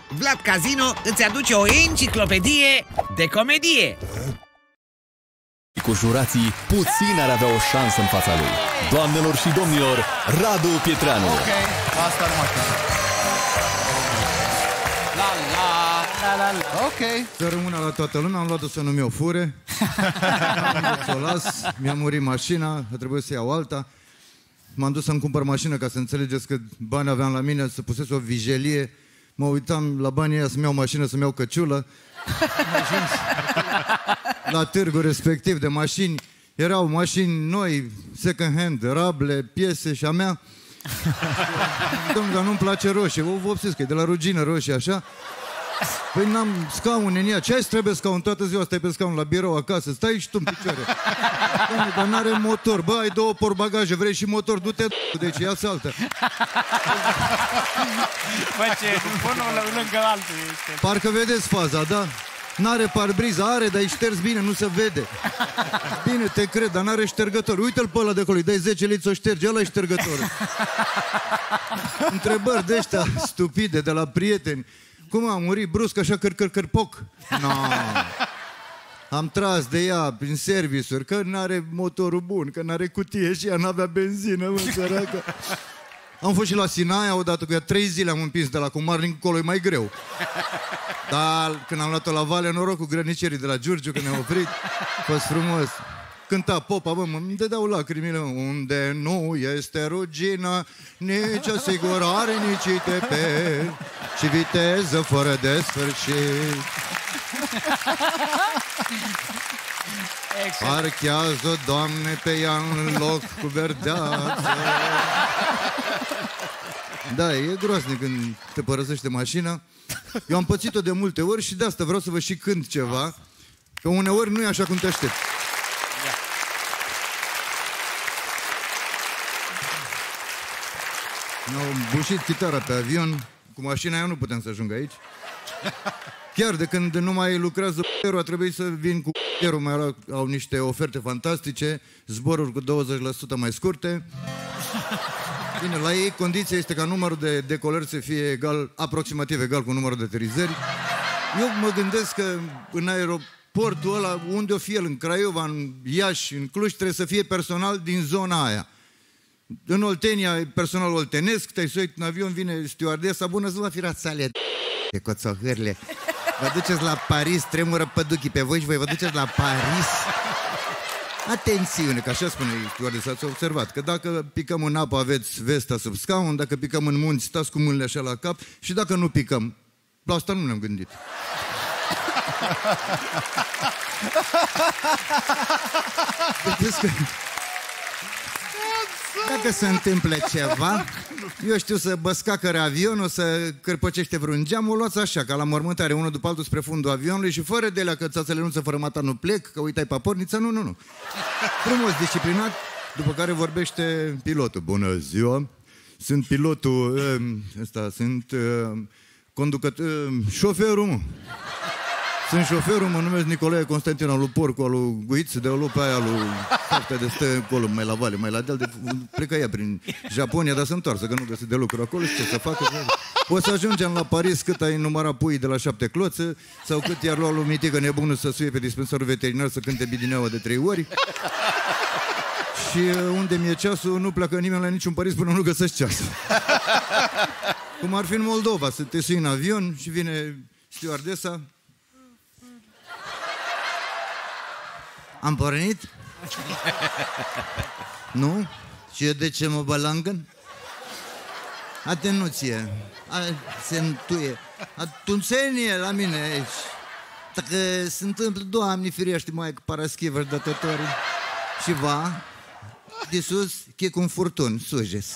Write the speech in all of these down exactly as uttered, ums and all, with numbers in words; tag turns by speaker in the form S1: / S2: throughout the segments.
S1: Vlad Casino îți aduce o enciclopedie de comedie.
S2: Cu jurații, puțin ar avea o șansă în fața lui. Doamnelor și domnilor, Radu Pietreanu.
S3: Ok, asta nu mai La la la la la. Ok.
S4: Să rămână la toată lumea, am luat-o să nu mi-o fure. Să o las, mi-a murit mașina, a trebuit să iau alta. M-am dus să-mi cumpăr mașină ca să înțelegeți că bani aveam la mine, să pusesc o vijelie. Mă uitam la banii ăia să-mi iau mașină, să-mi iau căciulă. La târgul respectiv de mașini erau mașini noi, second hand, rable, piese și a mea. Dom'le, dar nu-mi place roșie, vă vopsesc că e de la rugină roșie, așa. Păi n-am scaun în ea, ce-ai trebuie scaun? Toată ziua stai pe scaun la birou acasă, stai și tu în picioare. Dom'le, dar n-are motor, bă, ai două portbagaje, vrei și motor, du-te de aici, ia saltă.
S5: Bă, ce, unul lângă altul este.
S4: Parcă vedeți faza, da? N-are parbriza, are, dar e șters bine, nu se vede. Bine, te cred, dar n-are ștergător. Uite-l pe ăla de acolo, îi dai zece litri, o șterge, ăla e ștergătorul. Întrebări de ăștia stupide de la prieteni. Cum a murit brusc așa căr-căr-căr-poc? No. Am tras de ea prin servisuri, că n-are motorul bun, că n-are cutie și ea n-avea benzină, mă, săracă. Am fost și la Sinaia odată cu ea, trei zile am împins de la Cumarnic încolo, e mai greu. Dar când am luat-o la Vale, noroc cu grănicerii de la Giurgiu, când ne-au oprit, a fost frumos. Cânta popa, bă, mă, îmi dădeau lacrimile, mă. Unde nu este rugină, nici asigurare, nici I T P, și viteză fără de sfârșit. Parchează, Doamne, pe ea în loc cu verdeață. Da, e groaznic când te părăsește mașina. Eu am pățit-o de multe ori și de asta vreau să vă și cânt ceva, că uneori nu e așa cum te aștepți. Mi-au bușit chitara pe avion, cu mașina aia nu puteam să ajung aici. Chiar de când nu mai lucrează a trebuit să vin cu mai au, au niște oferte fantastice, zboruri cu douăzeci la sută mai scurte. Bine, la ei condiția este ca numărul de decolări să fie egal, aproximativ egal cu numărul de aterizări. Eu mă gândesc că în aeroportul ăla, unde o fi el, în Craiova, în Iași, în Cluj, trebuie să fie personal din zona aia. În Oltenia e personal oltenesc, te-ai suit în avion, vine stewardesa, bună ziua, firați sale de coțohârle. Vă duceți la Paris, tremură păduchii pe voi și voi vă duceți la Paris. Atențiune, că așa spune stewardesa, ați observat, că dacă picăm în apă aveți vesta sub scaun, dacă picăm în munți stați cu mâinile așa la cap și dacă nu picăm, la asta nu ne-am gândit. Vedeți că dacă se întâmplă ceva, eu știu, să băscacăre avionul, să cărpăcește vreun geam, o luați așa, ca la mormântare, unul după altul spre fundul avionului și fără de alea că țațele nu se fără mata nu plec, că uitai papornița, nu, nu, nu. Frumos, disciplinat, după care vorbește pilotul. Bună ziua, sunt pilotul, ăsta, sunt conducător, șoferul, mă. Sunt șoferul, mă numesc Nicolae Constantin, al lui Porcu, al lui Guiță, de o lupa aia, al lui Faptea de stă acolo, mai la vale, mai la deal, de plecă ea prin Japonia, dar se întoarsă, că nu găsi de lucru acolo, și ce să facă. O să ajungem la Paris cât ai numărat puii de la șapte cloțe, sau cât i-ar lua lui Mitică nebunul să suie pe dispensarul veterinar să cânte bidineaua de trei ori. Și unde mi-e ceasul, nu pleacă nimeni la niciun Paris până nu găsești ceasul. Cum ar fi în Moldova, să te sui în avion și vine stewardesa. Am pornit? Nu? Și eu de ce mă balangăn? Atenuție. Se întuie. Atunțenie la mine aici. Dacă se întâmplă, Doamne firește, mai cu paraschivă și dătători. Și va, de sus, che cu un furtun, sujes.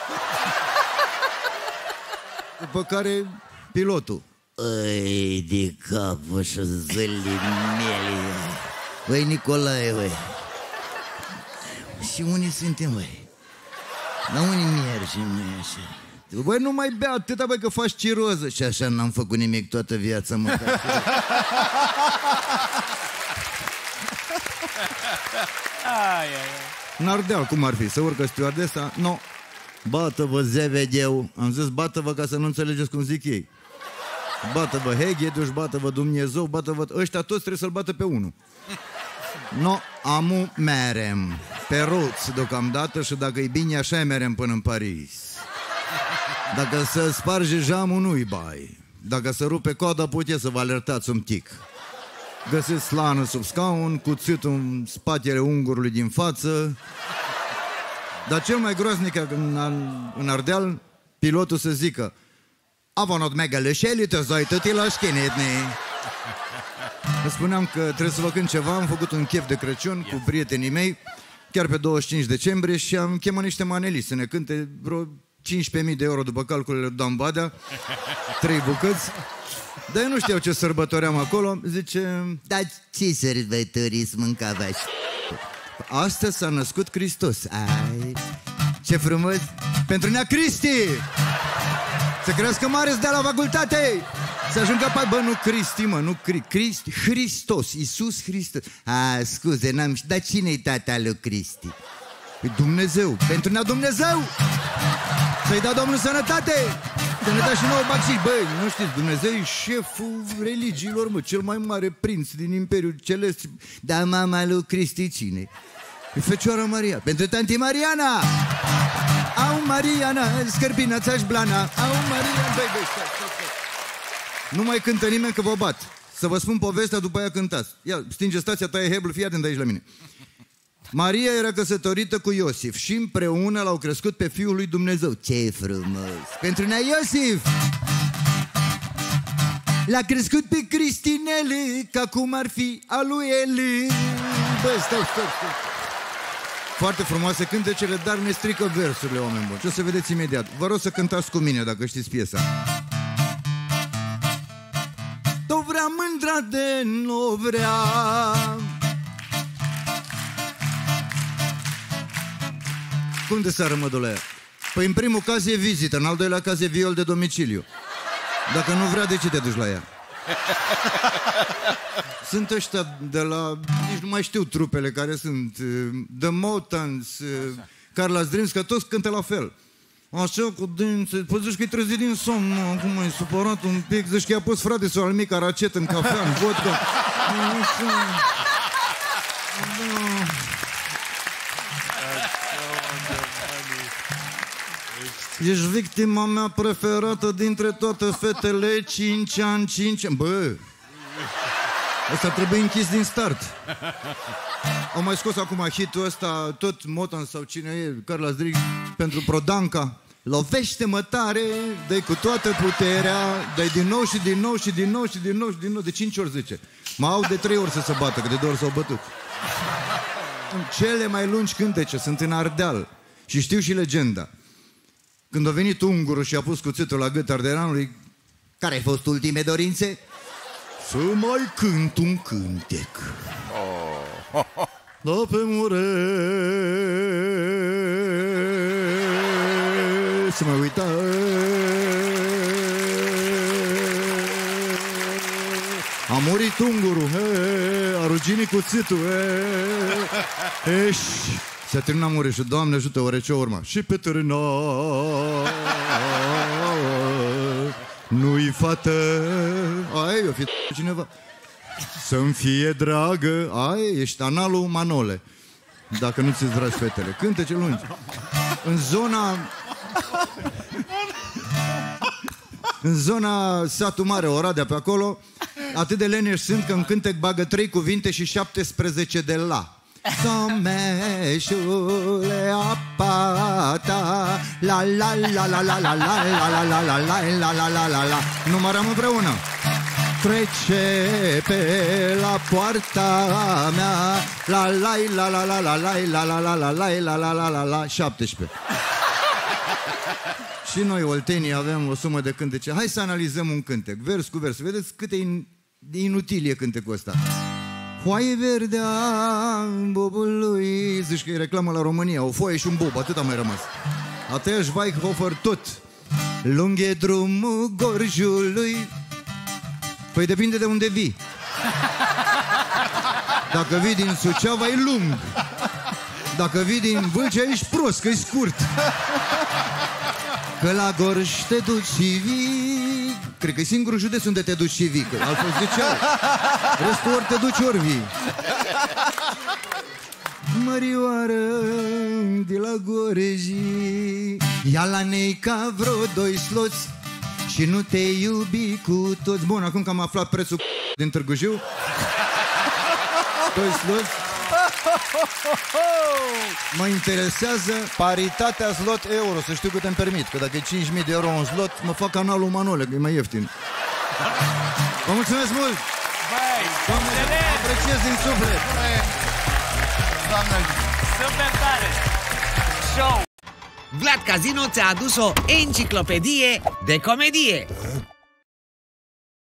S4: După care, pilotul. Ăi, de capul și zălii mele. Băi, Nicolae, băi. Și unii suntem, băi. La unii mergi, nu e așa. Băi, nu mai bea atâta, băi, că faci ciroză. Și așa n-am făcut nimic toată viața, mă. În Ardeal, cum ar fi? Să urcă stewardesa? Nu. Bată-vă, zevedeu. Am zis, bată-vă ca să nu înțelegeți cum zic ei. Bată-vă Hegheduș, bată-vă Dumnezeu, bată-vă... Ăștia toți trebuie să-l bată pe unul. No, amu merem pe roți deocamdată și dacă e bine așa merem până în Paris. Dacă se sparge jamul, nu-i bai. Dacă se rupe coada, puteți să vă alertați un tic. Găsiți slană sub scaun, cuțitul în spatele ungurului din față. Dar cel mai groaznic în, în Ardeal, pilotul să zică: a vonot mega lășelite, zoi tăti la șchinetne. Vă spuneam că trebuie să vă cânt ceva. Am făcut un chef de Crăciun cu prietenii mei, chiar pe douăzeci și cinci decembrie, și am chemat niște maneliști să ne cânte vreo cincisprezece mii de euro după calculele lui Dan Badea, trei bucăți. Dar eu nu știau ce sărbătoream acolo. Zice: dar ce sărbători mâncavați? Astăzi s-a născut Hristos. Ai, ce frumos! Pentru Nea Cristi! Să crească mare, să dea la facultate! Să ajungă pe... Bă, nu Cristi, mă, nu Cri... Cristi, Hristos, Iisus Hristos. A, scuze, n-am știut. Dar cine-i tata lui Cristi? E Dumnezeu, pentru Nea Dumnezeu! Să-i dea Domnul sănătate! Să ne dea și nouă bacșiș. Băi, nu știți, Dumnezeu e șeful religiilor, mă, cel mai mare prinț din Imperiul Celest. Dar mama lui Cristi cine? E Fecioara Maria, pentru tanti Mariana! Au Mariana, scârbina ți-aș blana. Au Mariana, băi, băi, stai, stai, stai. Nu mai cântă nimeni că vă bat. Să vă spun povestea, după aia cântați. Ia, stinge stația, taie heblul, fii atent aici la mine. Maria era căsătorită cu Iosif și împreună l-au crescut pe Fiul lui Dumnezeu. Ce frumos! Pentru Nea Iosif! L-a crescut pe Cristinele, ca cum ar fi a lui Eli. Bă, stai, stai, stai. Foarte frumoase cântecele, dar ne strică versurile, oameni buni. Ce o să vedeți imediat. Vă rog să cântați cu mine, dacă știți piesa. Tu vrea mândra de nu vrea. Cum de sară, mădule? Păi în primul caz e vizită, în al doilea caz e viol de domiciliu. Dacă nu vrea, de ce te duci la ea? Sunt ăștia de la... nici nu mai știu trupele care sunt. The Motans, Carla Zdrinska, toți cântă la fel. Așa cu dințe. Păi zici că e trezit din somn, mă. Acum e supărat un pic. Zici că i-a pus frate sau al mic aracet în cafea, în vodka. Ești victima mea preferată dintre toate fetele. Cinci ani, cinci ani. Bă, ăsta trebuie închis din start. Au mai scos acum hit-ul ăsta, tot Motan sau cine e, Carla Zdrig, pentru Prodanca. Lovește-mă tare, dă-i cu toată puterea, dă-i din nou și din nou și din nou și din nou și din nou. De cinci ori zice. Mă au de trei ori să se bată, că de două ori s-au bătut. Cele mai lungi cântece sunt în Ardeal. Și știu și legenda. Când a venit ungurul și a pus cuțitul la gât ardelanului: care ai fost ultime dorințe? Să mai cânt un cântec. Oh. Da pe mure să mă uita. A murit ungurul, he, a ruginit cuțitul, he. Ești. S-a terminat mureșul, Doamne ajută, oare ce urma? Și pe târna nu-i fată. Ai, o fi cineva. Să-mi fie dragă. Ai, ești analul Manole. Dacă nu ți-ți dragi fetele. Cântece lungi. În zona... În zona Satu Mare, Oradea, pe acolo, atât de leneși sunt că în cântec bagă trei cuvinte și șaptesprezece de la. Someșule apa ta, la la la la la la la la la la la la la la la la la. Numărăm împreună. Trece pe la poarta mea, la la la la la la la la la la la la la la la la la. șaptesprezece. Și noi, oltenii, avem o sumă de cântece. Hai să analizăm un cântec, vers cu vers. Vedeți cât de inutil e cântecul ăsta. Foaie verdea în bobul lui. Zici că e reclamă la România. O foaie și un bob, atât a mai rămas. A tăia Schweighofer tot. Lung e drumul gorjului. Păi depinde de unde vii. Dacă vii din Suceava, e lung. Dacă vii din Vâlcea, ești prost, că e scurt. Că la Gorj te duci și vii. cred că e singurul județ unde te duci și vii, că altfel de ce? Restul ori te duci, ori vii. Mărioară de la Goreji, ia la Neica vreo doi sloți și nu te iubi cu toți. Bun, acum că am aflat prețul din Târgu Jiu, doi sloți. Mă interesează paritatea slot-euro, să știu cât îmi permit, că dacă e cinci mii de euro un slot, mă fac canalul Manole, că e mai ieftin. Vă mulțumesc mult! Doamne, apreciez din suflet!
S3: Doamne,
S5: Super tare! Show!
S1: Vlad Casino ți-a adus o enciclopedie de comedie.